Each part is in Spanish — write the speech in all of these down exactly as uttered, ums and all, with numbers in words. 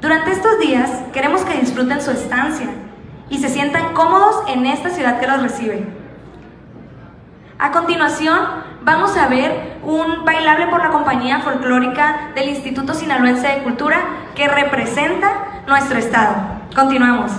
Durante estos días queremos que disfruten su estancia y se sientan cómodos en esta ciudad que los recibe. A continuación, vamos a ver un bailable por la compañía folclórica del Instituto Sinaloense de Cultura que representa nuestro estado. Continuamos.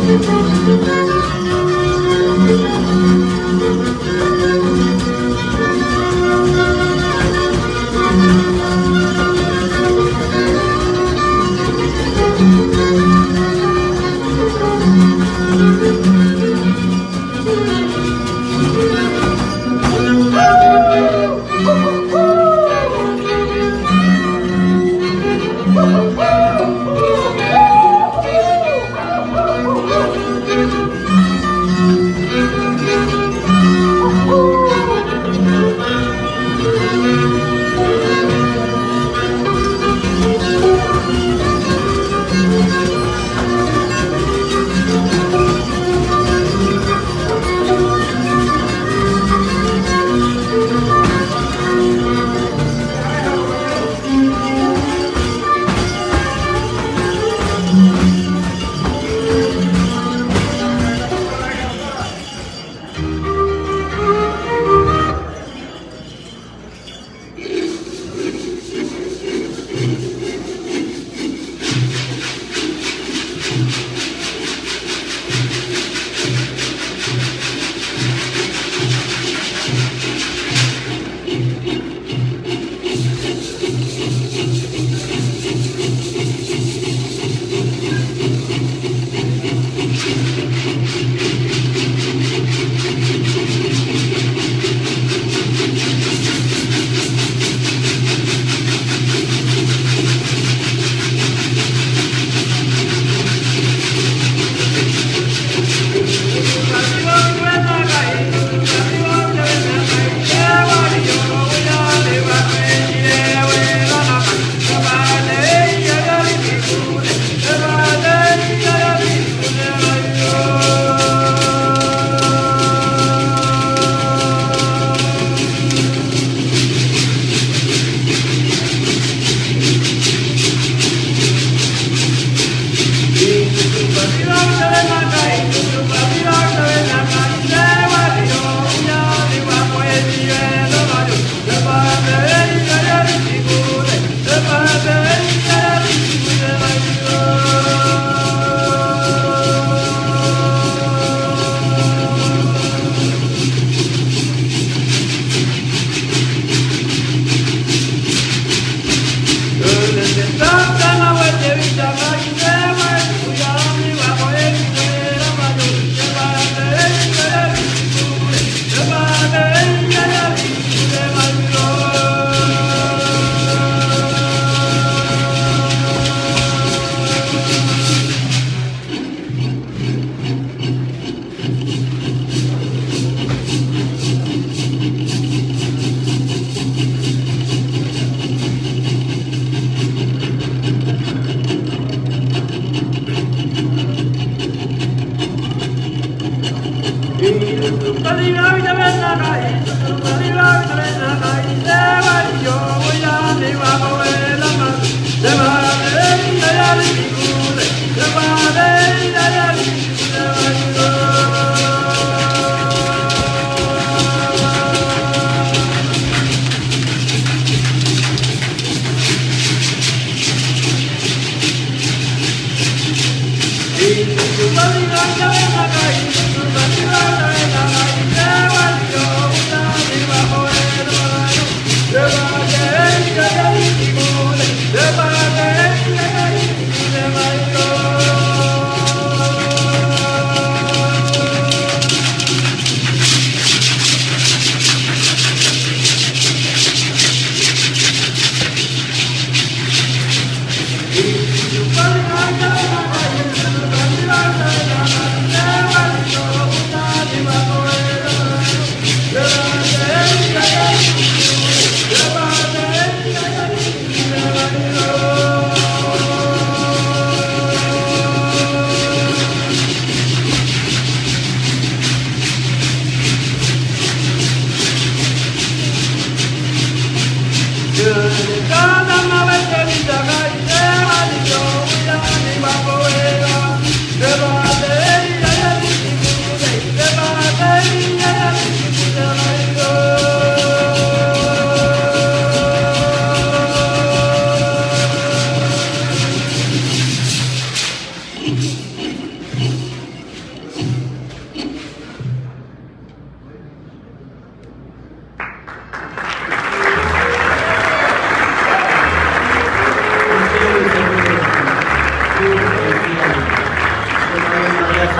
Bye.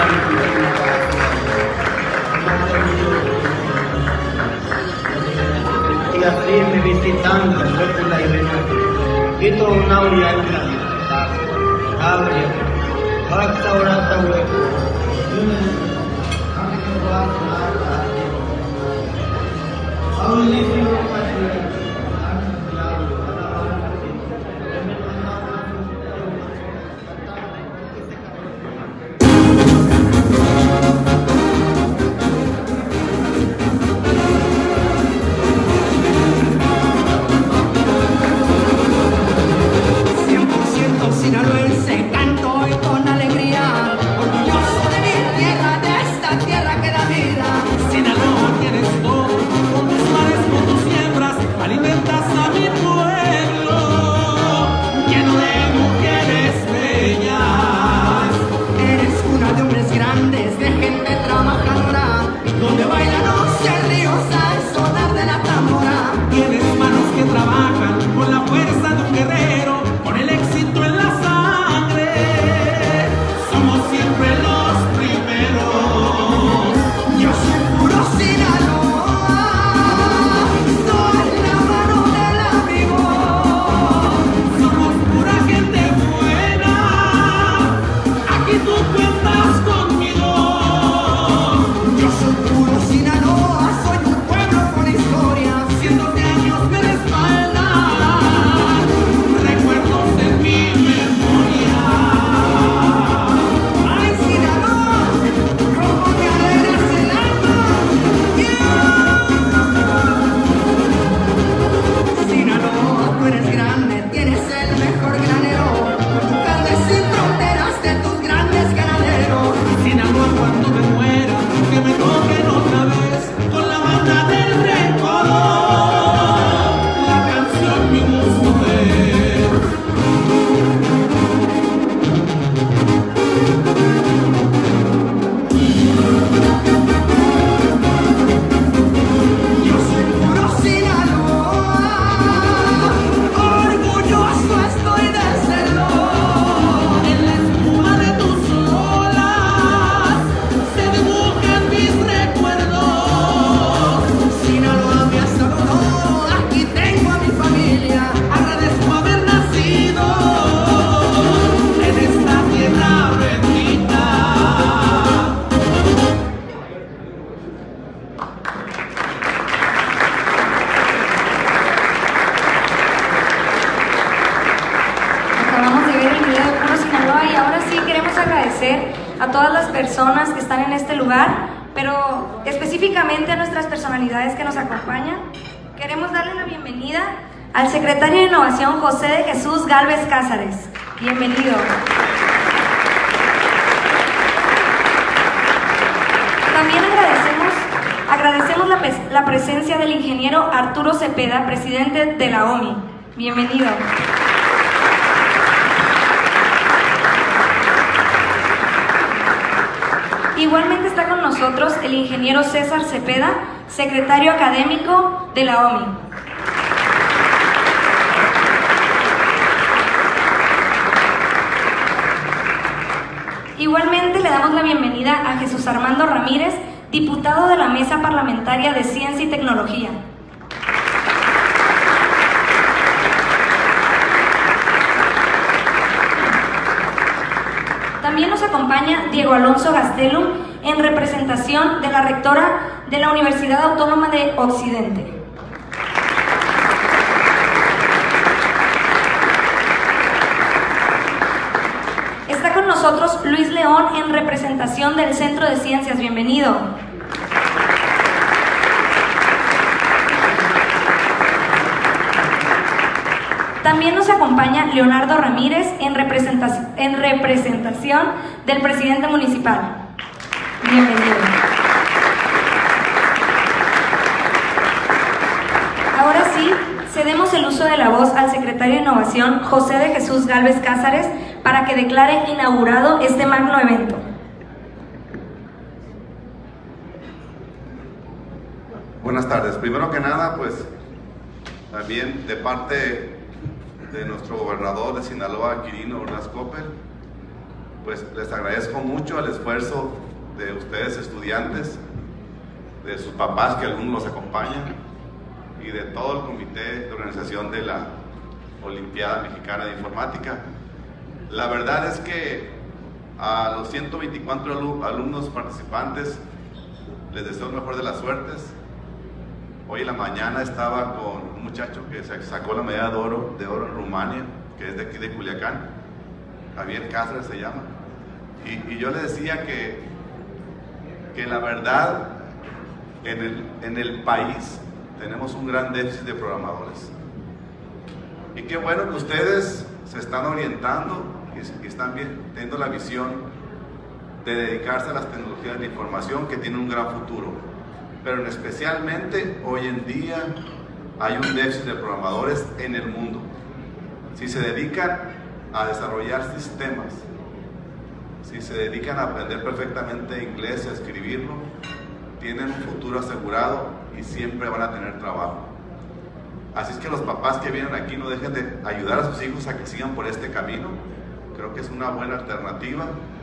Y así me visitando el cuerpo la y quito una olla en la abre, basta ahora ta hueco. Sinaloense, canto y con alegría, orgulloso de mi tierra, de esta tierra que da vida. Sinaloa tienes todo, con tus mares, con tus siembras, alimentas a mi pueblo, lleno de mujeres bellas. Eres cuna de hombres grandes, de gente trabajadora, donde bailan los ríos al sonar de la tambora. Tienes manos que trabajan con la fuerza de un guerrero, con el éxito en la sangre. Somos siempre los primeros. Yo soy puro Sinaloa, soy la mano del amigo. Somos pura gente buena, aquí tú cuentas conmigo. Yo soy puro Sinaloa, soy un pueblo con historia. Cientos de años me respaldan, recuerdos en mi memoria. Ay, Sinaloa, como me alegras el alma. Sinaloa, tú eres grande, tienes el mejor granero. Tú cantas sin fronteras de tus grandes ganaderos. Sinaloa, cuando me muera, que me toquen otra vez con la banda del recodo, la canción mi gusto ver. Yo soy puro Sinaloa, orgulloso estoy de serlo. En la espuma de tus olas se dibujan mis recuerdos. Sinaloa me ha saludado, aquí tengo a mi familia. Agradezco haber nacido en esta tierra bendita. Acabamos de ver el video de Puro Sinaloa y ahora sí queremos agradecer a todas las personas que están en este lugar, pero específicamente a nuestras personalidades que nos acompañan. Queremos darle la bienvenida al secretario de Innovación José de Jesús Gálvez Cázares. Bienvenido. También agradecemos, agradecemos la, pres- la presencia del ingeniero Arturo Cepeda, presidente de la O M I. Bienvenido. Igualmente está con nosotros el ingeniero César Cepeda, secretario académico de la O M I. Igualmente le damos la bienvenida a Jesús Armando Ramírez, diputado de la Mesa Parlamentaria de Ciencia y Tecnología. También nos acompaña Diego Alonso Gastelum en representación de la rectora de la Universidad Autónoma de Occidente. Está con nosotros Luis León en representación del Centro de Ciencias. Bienvenido. También nos acompaña Leonardo Ramírez en representación, en representación del presidente municipal. Bienvenido. Ahora sí, cedemos el uso de la voz al secretario de Innovación, José de Jesús Gálvez Cázares, para que declare inaugurado este magno evento. Buenas tardes. Primero que nada, pues, también de parte de nuestro gobernador de Sinaloa, Quirino Ordaz Coppel, pues les agradezco mucho el esfuerzo de ustedes estudiantes, de sus papás que algunos los acompañan y de todo el comité de organización de la Olimpiada Mexicana de Informática. La verdad es que a los ciento veinticuatro alumnos participantes les deseo el mejor de las suertes. Hoy en la mañana estaba con un muchacho que sacó la medalla de oro, de oro en Rumania, que es de aquí de Culiacán, Javier Cáceres se llama, y, y yo le decía que, que la verdad en el, en el país tenemos un gran déficit de programadores. Y qué bueno que ustedes se están orientando y, y están bien, teniendo la visión de dedicarse a las tecnologías de la información que tienen un gran futuro. Pero especialmente hoy en día hay un déficit de programadores en el mundo. Si se dedican a desarrollar sistemas, si se dedican a aprender perfectamente inglés y a escribirlo, tienen un futuro asegurado y siempre van a tener trabajo. Así es que los papás que vienen aquí no dejen de ayudar a sus hijos a que sigan por este camino. Creo que es una buena alternativa.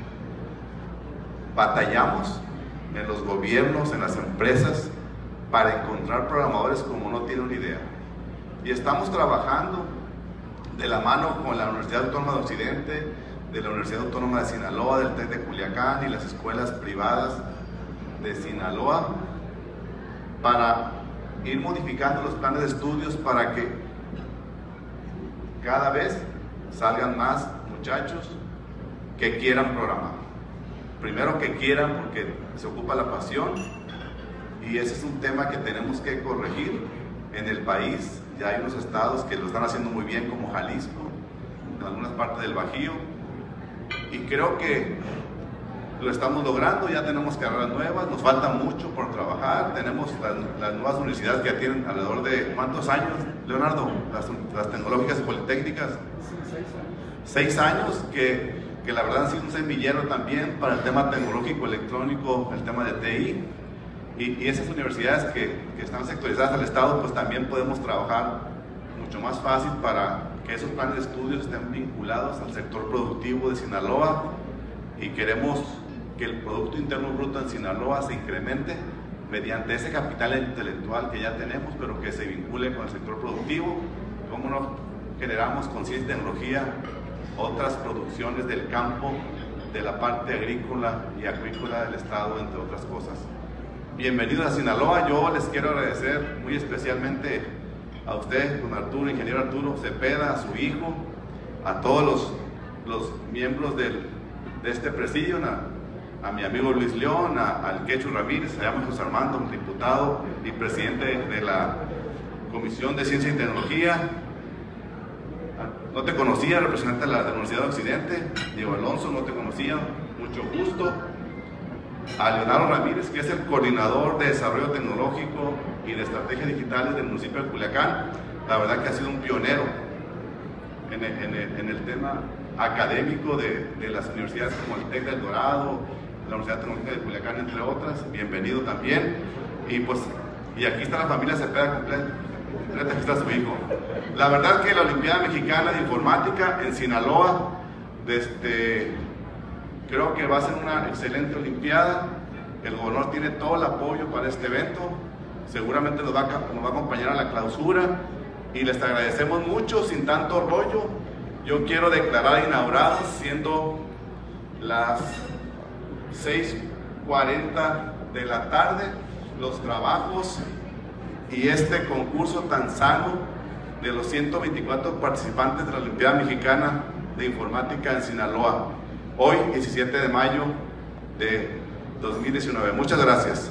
Batallamos en los gobiernos, en las empresas, para encontrar programadores como no tienen una idea. Y estamos trabajando de la mano con la Universidad Autónoma de Occidente, de la Universidad Autónoma de Sinaloa, del TEC de Culiacán y las escuelas privadas de Sinaloa, para ir modificando los planes de estudios para que cada vez salgan más muchachos que quieran programar. Primero que quieran, porque se ocupa la pasión, y ese es un tema que tenemos que corregir en el país. Ya hay unos estados que lo están haciendo muy bien, como Jalisco, en algunas partes del Bajío, y creo que lo estamos logrando. Ya tenemos carreras nuevas, nos falta mucho por trabajar. Tenemos las, las nuevas universidades que ya tienen alrededor de ¿cuántos años, Leonardo? Las, las tecnológicas politécnicas, seis años, que que la verdad ha sido un semillero también para el tema tecnológico electrónico, el tema de T I, y, y esas universidades que, que están sectorizadas al Estado, pues también podemos trabajar mucho más fácil para que esos planes de estudios estén vinculados al sector productivo de Sinaloa, y queremos que el Producto Interno Bruto en Sinaloa se incremente mediante ese capital intelectual que ya tenemos, pero que se vincule con el sector productivo. Cómo nos generamos con ciencia y tecnología otras producciones del campo, de la parte agrícola y acuícola del estado, entre otras cosas. Bienvenidos a Sinaloa. Yo les quiero agradecer muy especialmente a usted, don Arturo, ingeniero Arturo Cepeda, a su hijo, a todos los, los miembros del, de este presidio, a, a mi amigo Luis León, a, al Quechu Ramírez, se llama José Armando, diputado y presidente de la Comisión de Ciencia y Tecnología. No te conocía, representante de la, de la Universidad de Occidente. Diego Alonso, no te conocía, mucho gusto. A Leonardo Ramírez, que es el coordinador de desarrollo tecnológico y de estrategias digitales del municipio de Culiacán. La verdad que ha sido un pionero en el, en el, en el tema académico de, de las universidades como el TEC del Dorado, la Universidad Tecnológica de Culiacán, entre otras. Bienvenido también. Y pues, y aquí está la familia Cepeda completa. Aquí está su hijo. La verdad que la Olimpiada Mexicana de Informática en Sinaloa, desde, creo que va a ser una excelente Olimpiada. El gobernador tiene todo el apoyo para este evento. Seguramente nos va, a, nos va a acompañar a la clausura y les agradecemos mucho. Sin tanto rollo, yo quiero declarar inaugurados, siendo las seis cuarenta de la tarde, los trabajos y este concurso tan sano de los ciento veinticuatro participantes de la Olimpiada Mexicana de Informática en Sinaloa, hoy diecisiete de mayo de dos mil diecinueve. Muchas gracias.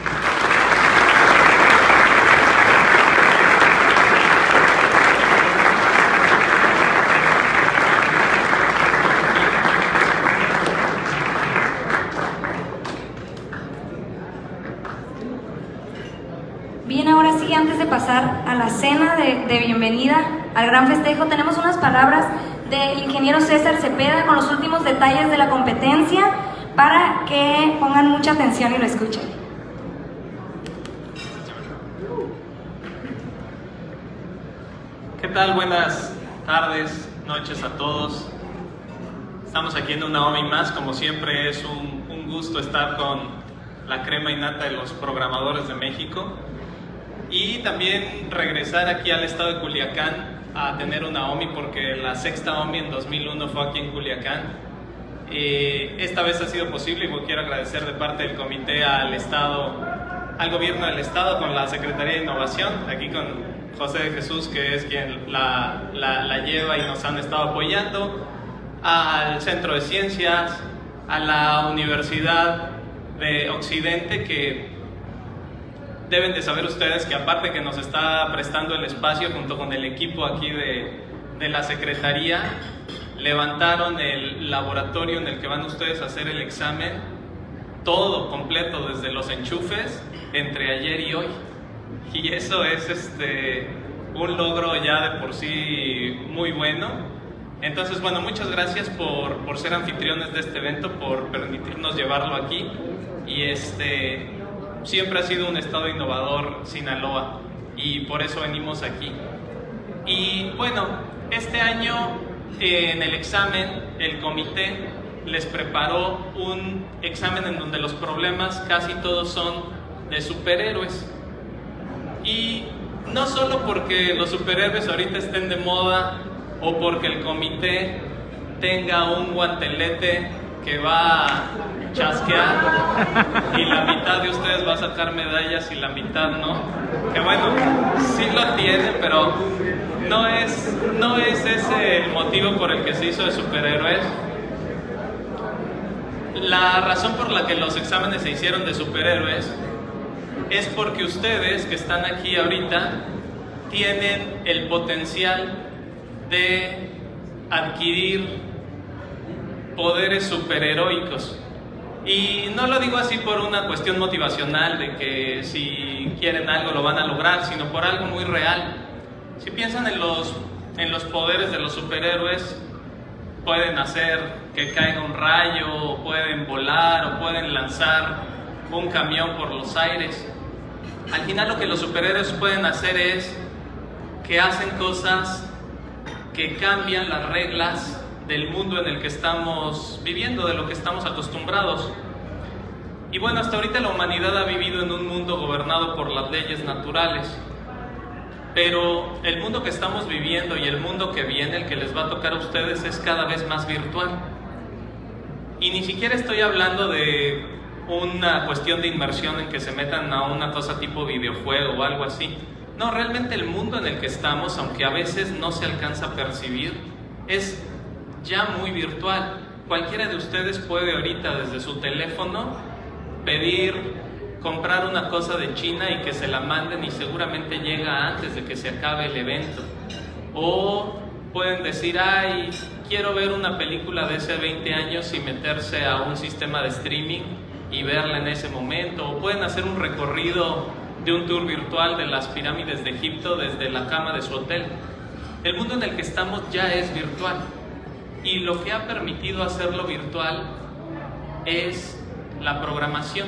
Bien, ahora sí, antes de pasar a la cena de, de bienvenida al gran festejo, tenemos unas palabras del ingeniero César Cepeda con los últimos detalles de la competencia para que pongan mucha atención y lo escuchen. ¿Qué tal? Buenas tardes, noches a todos. Estamos aquí en una OMI más, como siempre es un, un gusto estar con la crema innata de los programadores de México y también regresar aquí al estado de Culiacán a tener una OMI, porque la sexta OMI en dos mil uno fue aquí en Culiacán. Eh, esta vez ha sido posible y quiero agradecer de parte del comité al estado, al gobierno del estado con la Secretaría de Innovación, aquí con José de Jesús, que es quien la, la, la lleva y nos han estado apoyando, al Centro de Ciencias, a la Universidad de Occidente, que deben de saber ustedes que aparte que nos está prestando el espacio junto con el equipo aquí de, de la Secretaría, levantaron el laboratorio en el que van ustedes a hacer el examen, todo completo desde los enchufes, entre ayer y hoy. Y eso es este, un logro ya de por sí muy bueno. Entonces, bueno, muchas gracias por, por ser anfitriones de este evento, por permitirnos llevarlo aquí. Y este, siempre ha sido un estado innovador Sinaloa y por eso venimos aquí. Y bueno, este año eh, en el examen el comité les preparó un examen en donde los problemas casi todos son de superhéroes. Y no solo porque los superhéroes ahorita estén de moda o porque el comité tenga un guantelete que va a chasquear y la mitad de ustedes va a sacar medallas y la mitad no, que bueno, sí lo tiene, pero no es, no es ese el motivo por el que se hizo de superhéroes. La razón por la que los exámenes se hicieron de superhéroes es porque ustedes que están aquí ahorita tienen el potencial de adquirir poderes superheroicos. Y no lo digo así por una cuestión motivacional de que si quieren algo lo van a lograr, sino por algo muy real. Si piensan en los, en los poderes de los superhéroes, pueden hacer que caiga un rayo, o pueden volar, o pueden lanzar un camión por los aires. Al final lo que los superhéroes pueden hacer es que hacen cosas que cambian las reglas del mundo en el que estamos viviendo, de lo que estamos acostumbrados. Y bueno, hasta ahorita la humanidad ha vivido en un mundo gobernado por las leyes naturales, pero el mundo que estamos viviendo y el mundo que viene, el que les va a tocar a ustedes, es cada vez más virtual. Y ni siquiera estoy hablando de una cuestión de inmersión en que se metan a una cosa tipo videojuego o algo así. No, realmente el mundo en el que estamos, aunque a veces no se alcanza a percibir, es ya muy virtual. Cualquiera de ustedes puede ahorita desde su teléfono pedir, comprar una cosa de China y que se la manden y seguramente llega antes de que se acabe el evento. O pueden decir, ay, quiero ver una película de hace veinte años y meterse a un sistema de streaming y verla en ese momento. O pueden hacer un recorrido de un tour virtual de las pirámides de Egipto desde la cama de su hotel. El mundo en el que estamos ya es virtual y lo que ha permitido hacerlo virtual es la programación.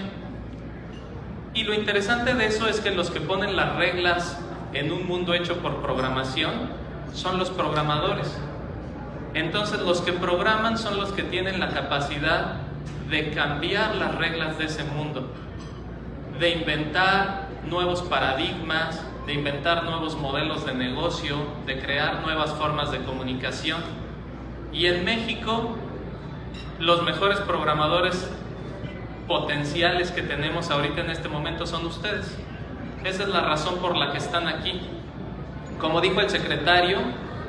Y lo interesante de eso es que los que ponen las reglas en un mundo hecho por programación son los programadores. Entonces los que programan son los que tienen la capacidad de cambiar las reglas de ese mundo, de inventar nuevos paradigmas, de inventar nuevos modelos de negocio, de crear nuevas formas de comunicación. Y en México, los mejores programadores potenciales que tenemos ahorita en este momento son ustedes. Esa es la razón por la que están aquí. Como dijo el secretario,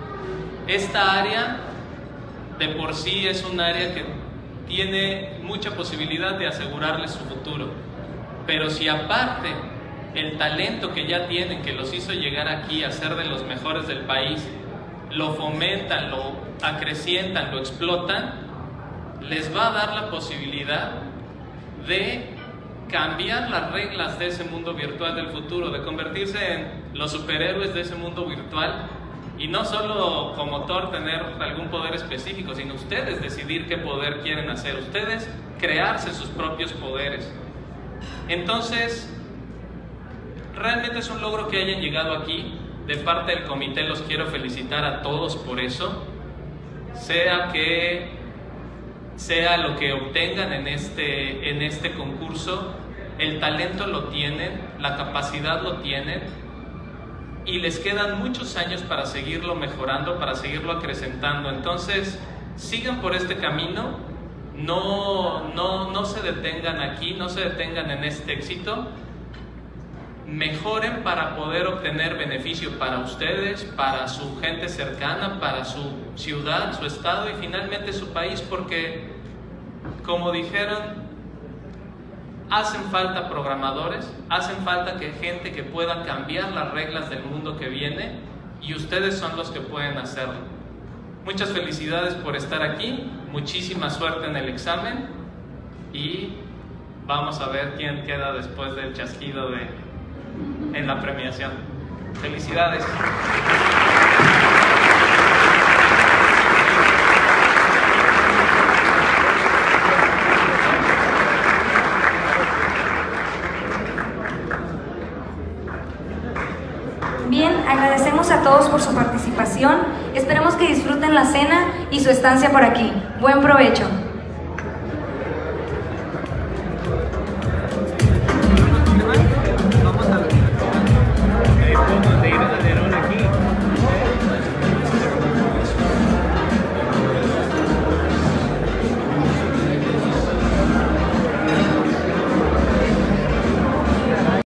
esta área de por sí es un área que tiene mucha posibilidad de asegurarles su futuro. Pero si aparte el talento que ya tienen, que los hizo llegar aquí a ser de los mejores del país, lo fomentan, lo acrecientan, lo explotan, les va a dar la posibilidad de cambiar las reglas de ese mundo virtual del futuro, de convertirse en los superhéroes de ese mundo virtual y no solo como Thor tener algún poder específico, sino ustedes decidir qué poder quieren hacer, ustedes crearse sus propios poderes. Entonces, realmente es un logro que hayan llegado aquí. De parte del comité los quiero felicitar a todos por eso, sea que sea lo que obtengan en este, en este concurso, el talento lo tienen, la capacidad lo tienen y les quedan muchos años para seguirlo mejorando, para seguirlo acrecentando. Entonces, sigan por este camino, no, no, no se detengan aquí, no se detengan en este éxito, mejoren para poder obtener beneficio para ustedes, para su gente cercana, para su ciudad, su estado y finalmente su país, porque, como dijeron, hacen falta programadores, hacen falta que gente que pueda cambiar las reglas del mundo que viene y ustedes son los que pueden hacerlo. Muchas felicidades por estar aquí, muchísima suerte en el examen y vamos a ver quién queda después del chasquido de, en la premiación. Felicidades. Bien, agradecemos a todos por su participación. Esperemos que disfruten la cena y su estancia por aquí. Buen provecho.